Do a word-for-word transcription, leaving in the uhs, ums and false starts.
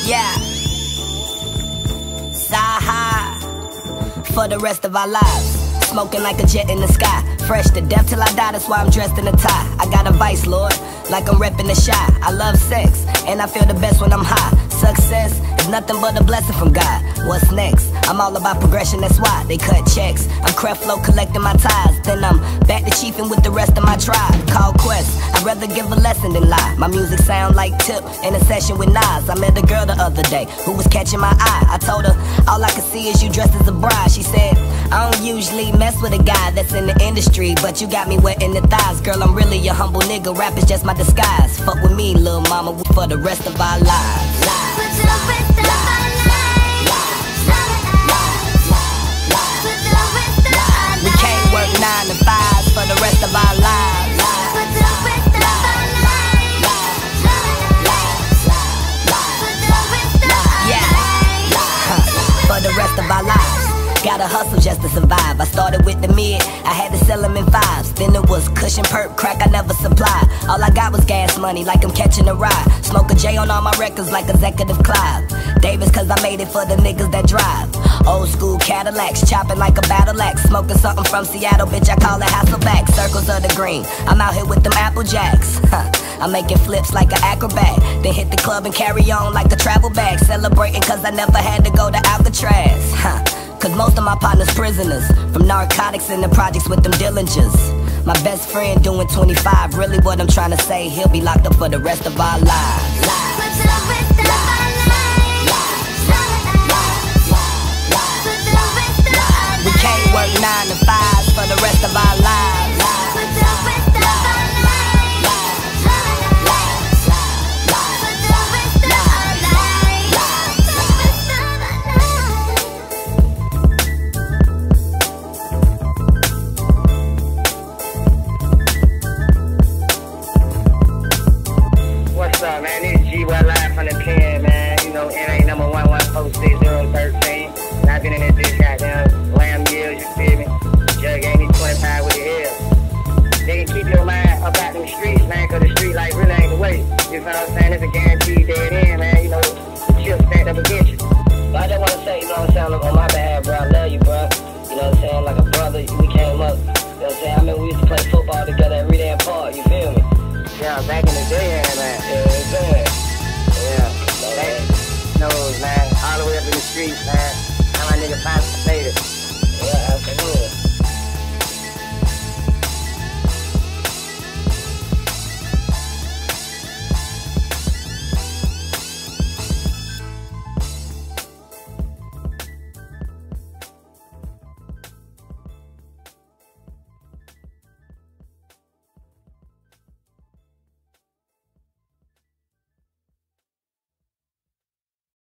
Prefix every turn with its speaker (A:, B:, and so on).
A: Yeah. Cyhi. For the rest of our lives. Smoking like a jet in the sky. Fresh to death till I die, that's why I'm dressed in a tie. I got a vice, Lord, like I'm repping the shy. I love sex, and I feel the best when I'm high. Success is nothing but a blessing from God. What's next? I'm all about progression, that's why they cut checks. I'm Creflo collecting my ties. Then I'm back to chiefing with the rest of my tribe. Call Quest, I'd rather give a lesson than lie. My music sound like Tip in a session with Nas. I met a girl the other day who was catching my eye. I told her, all I can see is you dressed as a bride. She said, I don't usually mess with a guy that's in the industry, but you got me wet in the thighs. Girl, I'm really a humble nigga, rap is just my disguise. Fuck with me, little mama, for the rest of our lives. We can't work nine to five for the rest of our lives. Yeah, for the rest of our lives. Gotta hustle just to survive. I started with the mid, I had to sell them in fives. Then it was cushion, perk, crack I never supplied. All I got was gas money, like I'm catching a ride. Smoke a J on all my records like Executive Clive Davis, cause I made it for the niggas that drive. Old school Cadillacs, chopping like a battle axe. Smoking something from Seattle, bitch, I call it Hasselback. Circles of the green, I'm out here with them Apple Jacks. I'm making flips like an acrobat. Then hit the club and carry on like a travel bag. Celebrating cause I never had to go to Alcatraz. Cause most of my partners prisoners, from narcotics in the projects with them Dillingers. My best friend doing twenty-five, really what I'm trying to say, he'll be locked up for the rest of our lives. We can't work nine to five for the rest of our lives.
B: What's up, man? This is G well live from the pen, man. You know, N A number one one four six zero thirteen. And I've been in this bitch goddamn lamb years, you feel me? Jug ain't even twenty-five with the hell. They can keep your mind up out in the streets, man, cause the street life really ain't the way. You know what I'm saying? It's a guaranteed dead end, man. You know, the chips stacked up against you. But I just wanna say, you know what I'm saying, on my behalf, bro, I love you, bro. You know what I'm saying? Like a brother, we came up. You know what I'm saying? I mean, we used to play football together every day in park, you feel me? Yeah, back in the day, man. Yeah, it's good. Yeah, so that knows, man. All the way up in the streets, man.